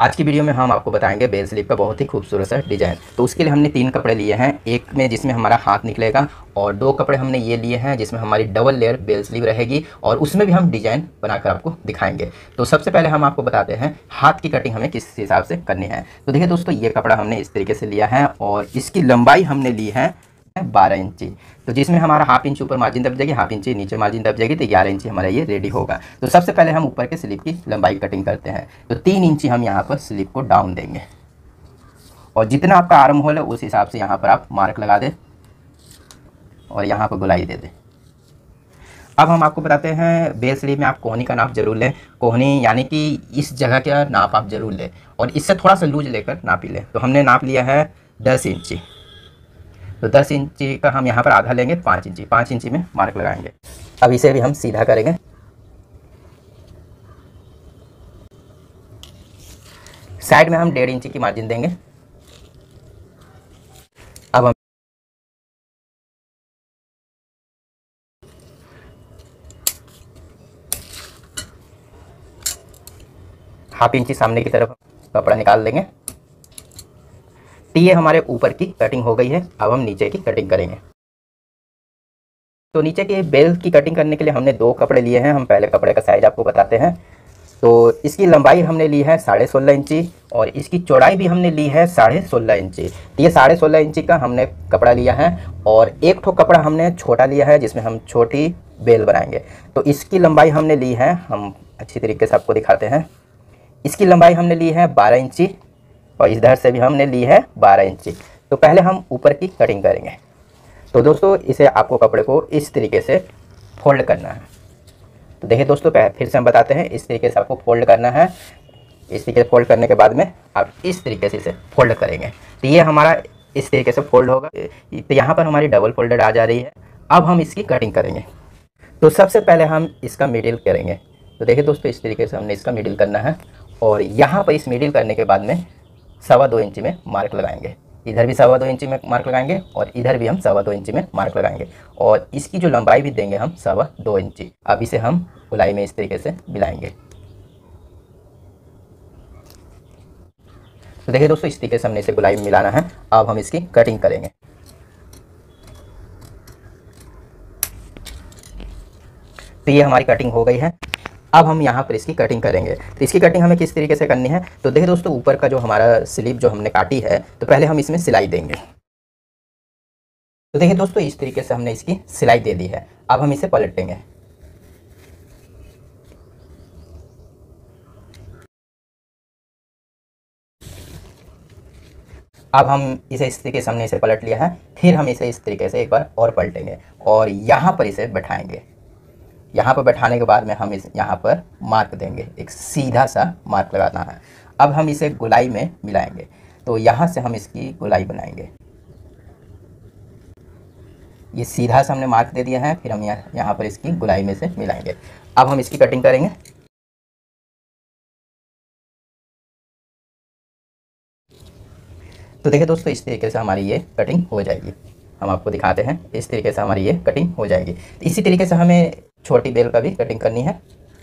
आज की वीडियो में हम आपको बताएंगे बेल स्लीव का बहुत ही खूबसूरत सा डिज़ाइन। तो उसके लिए हमने 3 कपड़े लिए हैं, एक में जिसमें हमारा हाथ निकलेगा और 2 कपड़े हमने ये लिए हैं जिसमें हमारी डबल लेयर बेल स्लीव रहेगी और उसमें भी हम डिज़ाइन बनाकर आपको दिखाएंगे। तो सबसे पहले हम आपको बताते हैं हाथ की कटिंग हमें किस हिसाब से करनी है। तो देखिए दोस्तों, ये कपड़ा हमने इस तरीके से लिया है और इसकी लंबाई हमने ली है 12 इंची। तो जिसमें हमारा हाफ इंच ऊपर मार्जिन दब जाएगी, हाफ इंच नीचे मार्जिन दब जाएगी, तो 11 इंची हमारा ये रेडी होगा। तो सबसे पहले हम ऊपर के स्लीव की लंबाई कटिंग करते हैं। तो 3 इंची हम यहाँ पर स्लीव को डाउन देंगे और जितना आपका आर्म होल है उस हिसाब से यहाँ पर आप मार्क लगा दें और यहाँ पर गोलाई दे दें। अब हम आपको बताते हैं बेल स्लीव में आप कोहनी का नाप जरूर लें। कोहनी यानी कि इस जगह का नाप आप जरूर लें और इससे थोड़ा सा लूज लेकर नापी लें। तो हमने नाप लिया है 10 इंची। तो 10 इंची का हम यहाँ पर आधा लेंगे, 5 इंची में मार्क लगाएंगे। अब इसे भी हम सीधा करेंगे। साइड में हम 1.5 इंची की मार्जिन देंगे। अब हम हाफ इंची सामने की तरफ कपड़ा निकाल देंगे। तो ये हमारे ऊपर की कटिंग हो गई है। अब हम नीचे की कटिंग करेंगे। तो नीचे के बेल की कटिंग करने के लिए हमने 2 कपड़े लिए हैं। हम पहले कपड़े का साइज आपको बताते हैं। तो इसकी लंबाई हमने ली है 16.5 इंची और इसकी चौड़ाई भी हमने ली है 16.5 इंची। तो ये 16.5 इंची का हमने कपड़ा लिया है और एक ठो कपड़ा हमने छोटा लिया है जिसमें हम छोटी बेल बनाएंगे। तो इसकी लंबाई हमने ली है, हम अच्छी तरीके से आपको दिखाते हैं। इसकी लंबाई हमने ली है 12 इंची और इधर से भी हमने ली है 12 इंची। तो पहले हम ऊपर की कटिंग करेंगे। तो दोस्तों, इसे आपको कपड़े को इस तरीके से फोल्ड करना है। तो देखिए दोस्तों, फिर से हम बताते हैं, इस तरीके से आपको फोल्ड करना है। इस तरीके से फोल्ड करने के बाद में आप इस तरीके से इसे फोल्ड करेंगे। तो ये हमारा इस तरीके से फोल्ड होगा। तो यहाँ पर हमारी डबल फोल्डेड आ जा रही है। अब हम इसकी कटिंग करेंगे। तो सबसे पहले हम इसका मिडिल करेंगे। तो देखिए दोस्तों, इस तरीके से हमने इसका मिडिल करना है और यहाँ पर इस मिडिल करने के बाद में 2.25 इंची में मार्क लगाएंगे। इधर भी 2.25 इंची में मार्क लगाएंगे और इधर भी हम 2.25 इंची में मार्क लगाएंगे और इसकी जो लंबाई भी देंगे हम 2.25 इंची। अब इसे हम गोलाई में इस तरीके से मिलाएंगे। तो देखिए दोस्तों, इस तरीके से हमने इसे गोलाई में मिलाना है। अब हम इसकी कटिंग करेंगे। तो ये हमारी कटिंग हो गई है। अब हम यहाँ पर इसकी कटिंग करेंगे। तो इसकी कटिंग हमें किस तरीके से करनी है, तो देखिए दोस्तों, ऊपर का जो हमारा स्लीव जो हमने काटी है, तो पहले हम इसमें सिलाई देंगे। तो देखिए दोस्तों, इस तरीके से हमने इसकी सिलाई दे दी है। अब हम इसे पलटेंगे। अब हम इसे इस तरीके से हमने इसे पलट लिया है। फिर हम इसे इस तरीके से एक बार और पलटेंगे और यहाँ पर इसे बैठाएंगे। यहाँ पर बैठाने के बाद में हम इस यहाँ पर मार्क देंगे, एक सीधा सा मार्क लगाना है। अब हम इसे गोलाई में मिलाएंगे। तो यहाँ से हम इसकी गोलाई बनाएंगे। ये सीधा सा हमने मार्क दे दिया है, फिर हम यहाँ पर इसकी गोलाई में से मिलाएंगे। अब हम इसकी कटिंग करेंगे। तो देखिए दोस्तों, इस तरीके से हमारी ये कटिंग हो जाएगी। हम आपको दिखाते हैं, इस तरीके से हमारी ये कटिंग हो जाएगी। तो इसी तरीके से हमें छोटी बेल का भी कटिंग करनी है।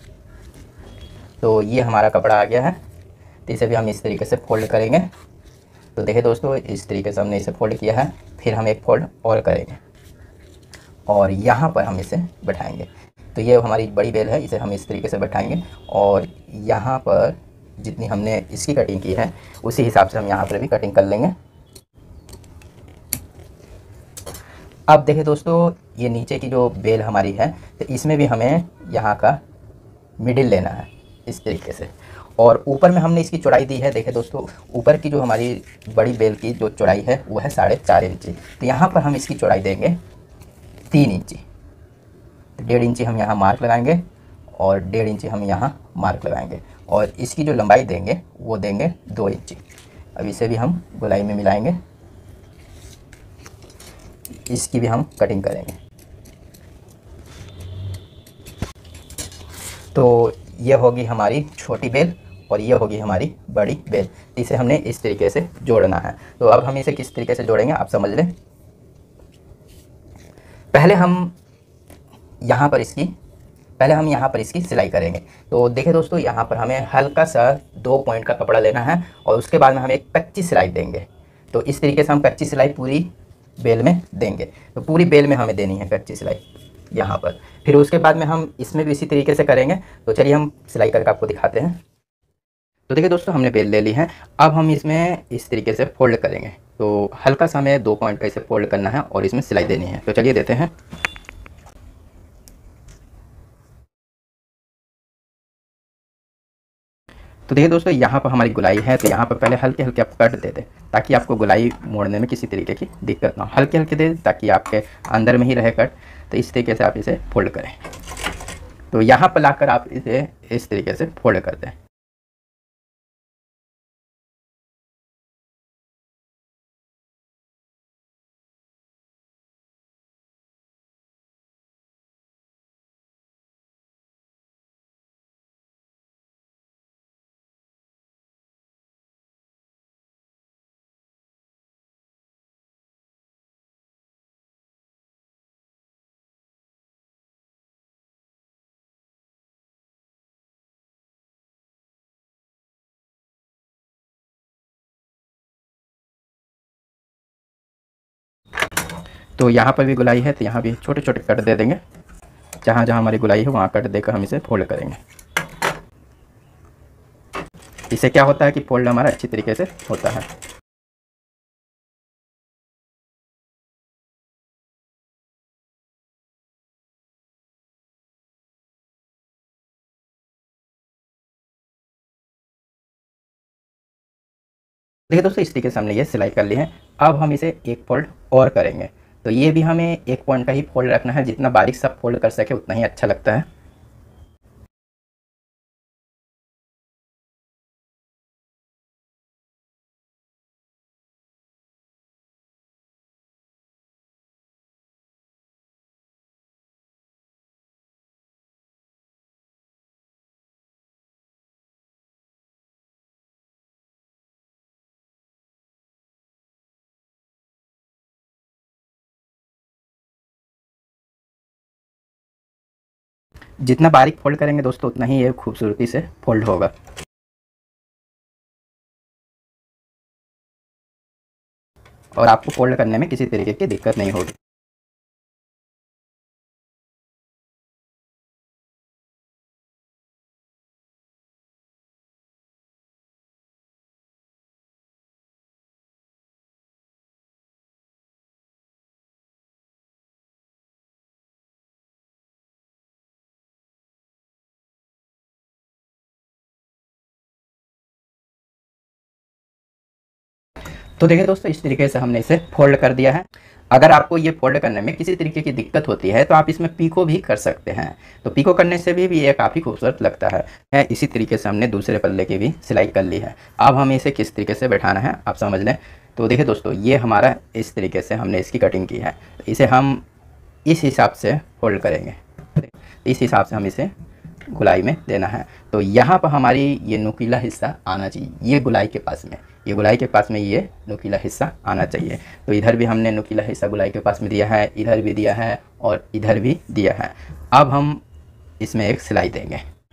तो ये हमारा कपड़ा आ गया है। तो इसे भी हम इस तरीके से फोल्ड करेंगे। तो देखिए दोस्तों, इस तरीके से हमने इसे फोल्ड किया है। फिर हम एक फोल्ड और करेंगे और यहाँ पर हम इसे बैठाएंगे। तो ये हमारी बड़ी बेल है, इसे हम इस तरीके से बैठाएंगे और यहाँ पर जितनी हमने इसकी कटिंग की है उसी हिसाब से हम यहाँ पर भी कटिंग कर लेंगे। अब देखिए दोस्तों, ये नीचे की जो बेल हमारी है, तो इसमें भी हमें यहाँ का मिडिल लेना है इस तरीके से और ऊपर में हमने इसकी चौड़ाई दी है। देखिए दोस्तों, ऊपर की जो हमारी बड़ी बेल की जो चौड़ाई है वो है 4.5 इंची। तो यहाँ पर हम इसकी चौड़ाई देंगे 3 इंची। तो 1.5 इंची हम यहाँ मार्क लगाएंगे और 1.5 इंची हम यहाँ मार्क लगाएंगे और इसकी जो लंबाई देंगे वो देंगे 2 इंची। अब इसे भी हम गोलाई में मिलाएंगे। इसकी भी हम कटिंग करेंगे। तो ये होगी हमारी छोटी बेल और ये होगी हमारी बड़ी बेल। इसे हमने इस तरीके से जोड़ना है। तो अब हम इसे किस तरीके से जोड़ेंगे आप समझ लें। पहले हम यहाँ पर इसकी पहले हम यहाँ पर इसकी सिलाई करेंगे। तो देखिए दोस्तों, यहाँ पर हमें हल्का सा 2 पॉइंट का कपड़ा लेना है और उसके बाद में हम एक कच्ची सिलाई देंगे। तो इस तरीके से हम कच्ची सिलाई पूरी बेल में देंगे। तो पूरी बेल में हमें देनी है कच्ची सिलाई यहाँ पर। फिर उसके बाद में हम इसमें भी इसी तरीके से करेंगे। तो चलिए हम सिलाई करके आपको दिखाते हैं। तो देखिए दोस्तों, हमने बेल ले ली है। अब हम इसमें इस तरीके से फोल्ड करेंगे। तो हल्का सा हमें 2 पॉइंट का इसे फोल्ड करना है और इसमें सिलाई देनी है। तो चलिए देते हैं। तो देखिए दोस्तों, यहाँ पर हमारी गुलाई है। तो यहाँ पर पहले हल्के हल्के आप कट दे दें ताकि आपको गुलाई मोड़ने में किसी तरीके की दिक्कत ना हो। हल्के हल्के दे ताकि आपके अंदर में ही रहे कट। तो इस तरीके से आप इसे फोल्ड करें। तो यहाँ पर लाकर आप इसे इस तरीके से फोल्ड कर दें। तो यहाँ पर भी गुलाई है, तो यहाँ भी छोटे छोटे कट दे देंगे। जहाँ जहाँ हमारी गुलाई है वहाँ कट देकर हम इसे फोल्ड करेंगे। इससे क्या होता है कि फोल्ड हमारा अच्छी तरीके से होता है। देखिए दोस्तों, इस तरीके से हमने ये सिलाई कर ली है। अब हम इसे एक फोल्ड और करेंगे। तो ये भी हमें 1 पॉइंट का ही फोल्ड रखना है। जितना बारीक सा फोल्ड कर सके उतना ही अच्छा लगता है। जितना बारीक फोल्ड करेंगे दोस्तों उतना ही ये खूबसूरती से फोल्ड होगा। और आपको फोल्ड करने में किसी तरीके की दिक्कत नहीं होगी। तो देखिए दोस्तों, इस तरीके से हमने इसे फोल्ड कर दिया है। अगर आपको ये फोल्ड करने में किसी तरीके की दिक्कत होती है तो आप इसमें पीको भी कर सकते हैं। तो पीको करने से भी ये काफ़ी खूबसूरत लगता है। इसी तरीके से हमने दूसरे पल्ले की भी सिलाई कर ली है। अब हम इसे किस तरीके से बैठाना है आप समझ लें। तो देखिए दोस्तों, ये हमारा इस तरीके से हमने इसकी कटिंग की है। इसे हम इस हिसाब से फोल्ड करेंगे। इस हिसाब से हम इसे गुलाई में देना है। तो यहाँ पर हमारी ये नुकीला हिस्सा आना चाहिए। ये गुलाई के पास में, ये गुलाई के पास में ये नुकीला हिस्सा आना चाहिए। तो इधर भी हमने नुकीला हिस्सा गुलाई के पास में दिया है, इधर भी दिया है और इधर भी दिया है। अब हम इसमें एक सिलाई देंगे।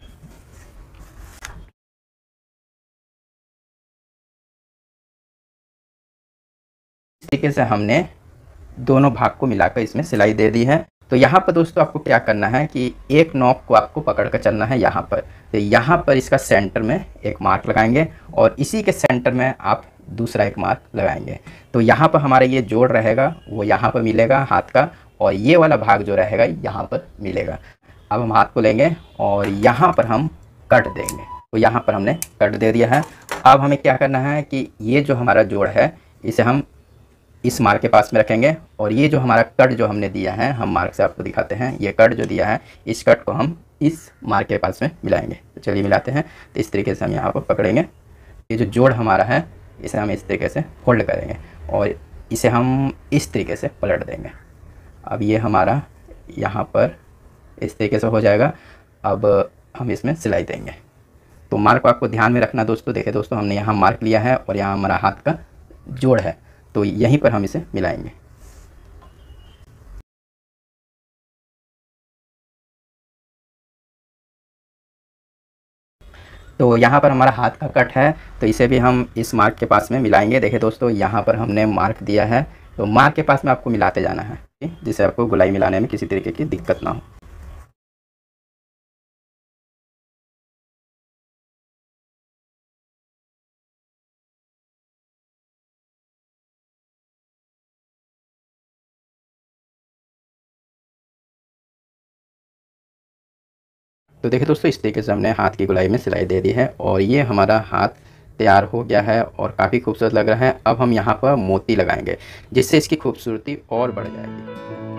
इस तरीके से हमने दोनों भाग को मिलाकर इसमें सिलाई दे दी है। तो यहाँ पर दोस्तों आपको क्या करना है कि एक नॉक को आपको पकड़ कर चलना है यहाँ पर। तो यहाँ पर इसका सेंटर में एक मार्क लगाएंगे और इसी के सेंटर में आप दूसरा एक मार्क लगाएंगे। तो यहाँ पर हमारा ये जोड़ रहेगा वो यहाँ पर मिलेगा हाथ का, और ये वाला भाग जो रहेगा यहाँ पर मिलेगा। अब हम हाथ को लेंगे और यहाँ पर हम कट देंगे। तो यहाँ पर हमने कट दे दिया है। अब हमें क्या करना है कि ये जो हमारा जोड़ है इसे हम इस मार्क के पास में रखेंगे, और ये जो हमारा कट जो हमने दिया है, हम मार्क से आपको दिखाते हैं, ये कट जो दिया है इस कट को हम इस मार्क के पास में मिलाएंगे। तो चलिए मिलाते हैं। तो इस तरीके से हम यहाँ पर पकड़ेंगे। ये जो जोड़ हमारा है इसे हम इस तरीके से फोल्ड करेंगे और इसे हम इस तरीके से पलट देंगे। अब ये हमारा यहाँ पर इस तरीके से हो जाएगा। अब हम इसमें सिलाई देंगे। तो मार्क को आपको ध्यान में रखना दोस्तों। देखिए दोस्तों, हमने यहाँ मार्क लिया है और यहाँ हमारा हाथ का जोड़ है, तो यहीं पर हम इसे मिलाएंगे। तो यहाँ पर हमारा हाथ का कट है, तो इसे भी हम इस मार्क के पास में मिलाएंगे। देखिए दोस्तों, यहाँ पर हमने मार्क दिया है, तो मार्क के पास में आपको मिलाते जाना है, जिससे आपको गोलाई मिलाने में किसी तरीके की दिक्कत ना हो। तो देखिए दोस्तों, इस तरीके से हमने हाथ की गोलाई में सिलाई दे दी है और ये हमारा हाथ तैयार हो गया है और काफ़ी खूबसूरत लग रहा है। अब हम यहाँ पर मोती लगाएंगे, जिससे इसकी खूबसूरती और बढ़ जाएगी।